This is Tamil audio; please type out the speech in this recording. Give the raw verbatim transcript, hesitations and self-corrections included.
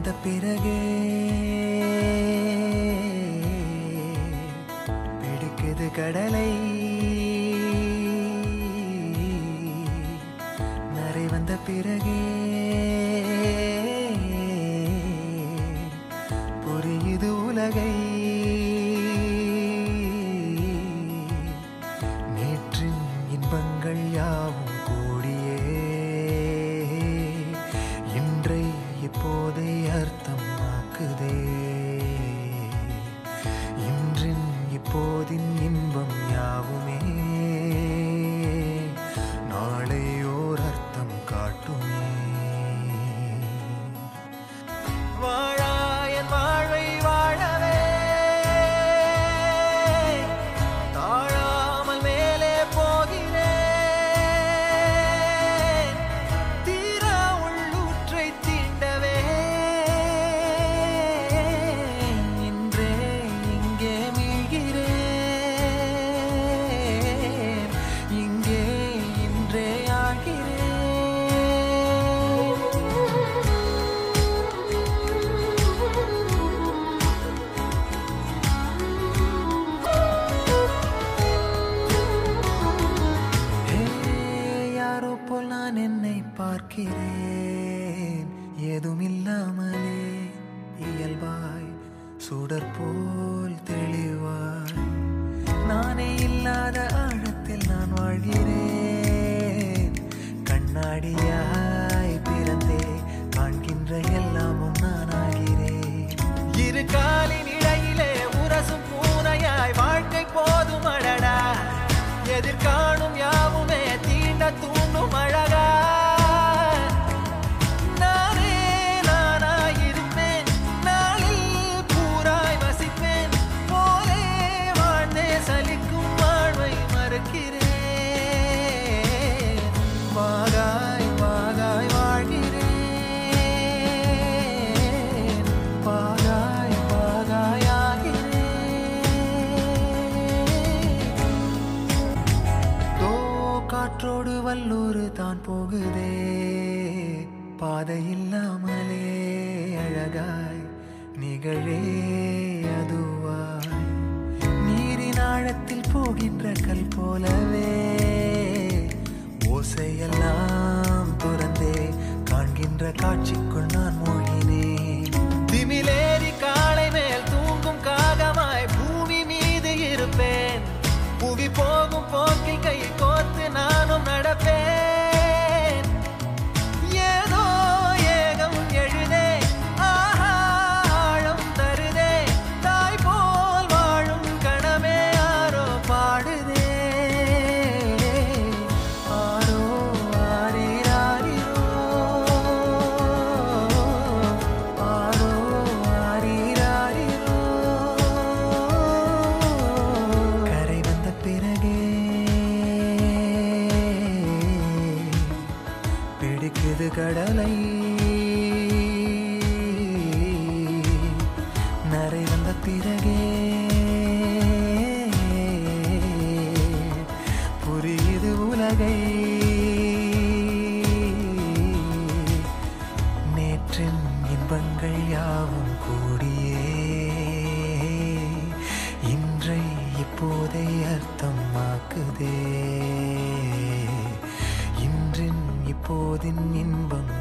வந்த பிறகே பிடிக்குது கடலை நரை வந்த பிறகே புரியுது உலகை நேற்றின் இன்பங்கள் யாவும் கூடியே இன்றை இப்போதை அர்த்தமாக்குதே இன்றின் இப்போதின் இன்பம் யாவுமே நாளை ஓர் அர்த்தம் காட்டுமே வாழாயன் வாழ்வை வாழவே தாழாமல் மேலே போகிறேன் தீரா உள்ளூற்றை தீண்டவே இன்றே இங்கே மீழ்கிறேன் இங்கே இன்றே ஆகிறேன் யாரோ போல் நான் என்னை பார்க்கிறேன் ஏதுமில்லாமலே இயல்பாய் சுடர் போல் தெளிவாய் நானே இல்லாத ஆழத்தில் நான் வாழ்கிறேன் கண்ணாடியாய் பிறந்தே காண்கின்ற எல்லாமும் நான் ஆகிறேன் இரு காலின் இடையிலே உரசும் பூனையாய் வாழ்க்கை போதும் அடடா எதிர்காணும் யாவுமே தீண்ட தூண்டும் அழகா நானே நானாயிருப்பேன் நாளில் பூராய் வசிப்பேன் போலே வாழ்ந்தே சலிக்கும் வாழ்வை மறுக்கிறேன் வாகாய் வாகாய் வாழ்கிறேன் வாகாய் வாகாய் ஆகிறேன் காற்றோடு வல்லூர் தான் போகுதே பாதை இல்லாமலே அழகாய் நிகழே அதுவாய் நீரின் ஆழத்தில் போகின்ற கல் போலவே ஓசையெல்லாம் துறந்தே காண்கின்ற காட்சிக்குள் நான் மூழ்கினேன் திமிலேறி காலை மேல் தூங்கும் காகமாய் பூமி மீது இருப்பேன் புவி போகும் போக்கில் கை கோர்த்து நானும் நடப்பேன் ஏதோ ஏகம் எழுதே ஆஹா ஆழம் தருதே தாய் போல் வாழும் கணமே ஆரோ பாடுதே ஆரோ ஆரீராரிரோ ஆரோ ஆரீராரிரோ கரை வந்த பிறகே பிடிக்குது கடலை நரை வந்த பிறகே புரியுது உலகை நேற்றின் இன்பங்கள் யாவும் கூடியே இன்றை இப்போதை அர்த்தமாக்குதே இன்றின் இப்போதின் இன்பம்